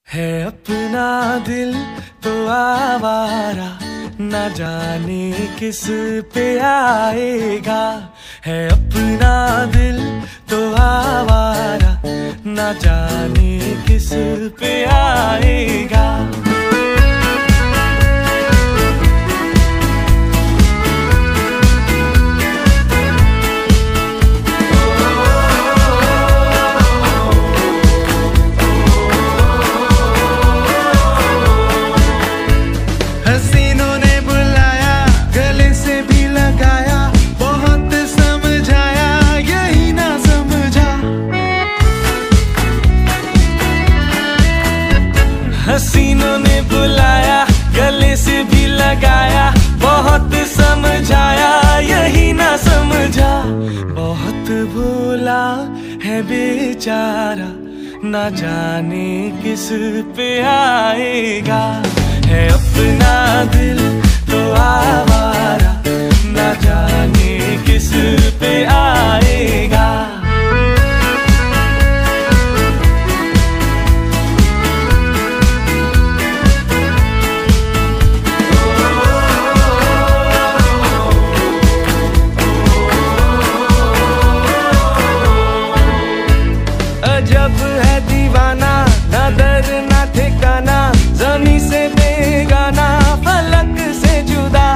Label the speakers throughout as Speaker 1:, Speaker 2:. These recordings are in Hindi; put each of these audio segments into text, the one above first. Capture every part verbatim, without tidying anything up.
Speaker 1: है अपना दिल तो आवारा, न जाने किस पे आएगा। है अपना दिल तो आवारा, न जाने किस पे आएगा। हसीनों ने बुलाया, गले से भी लगाया, बहुत समझाया, यही ना समझा। हसीनों ने बुलाया, गले से भी लगाया, बहुत समझाया, यही ना समझा। बहुत भोला है बेचारा, ना जाने किस पे आएगा। है अपना दिल तो आवारा, ना जाने किस पे आएगा। अजब है दीवाना, ना दर ना ठिकाना, ज़मीं से बेगाना, फलक से जुदा।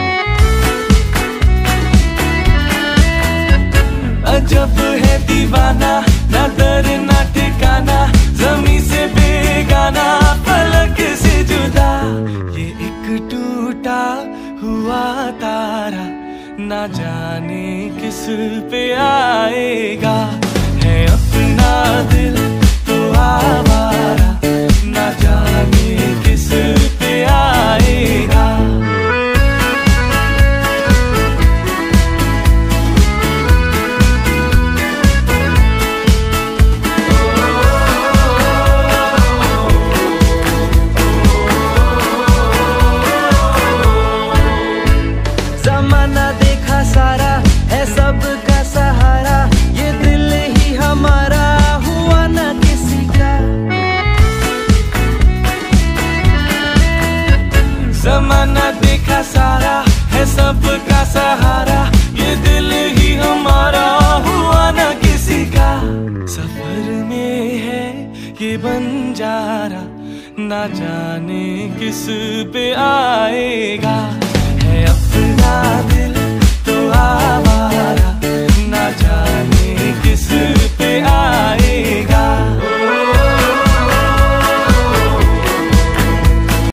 Speaker 1: अजब है दीवाना, ना दर ना ठिकाना, ज़मीं से बेगाना, फलक से जुदा। ये एक टूटा हुआ तारा, ना जाने किस पे आएगा। है अपना दिल तो आवारा, ना जाने किस पे आएगा। ज़माना देखा सारा, है सबका सहारा, ये दिल ही हमारा हुआ ना किसी का। ज़माना देखा सारा, है सबका सहारा, ये दिल ही हमारा हुआ ना किसी का। सफर में है ये बंजारा, ना जाने किस पे आएगा। है अपना दिल तो आवारा, ना जाने किस पे आएगा।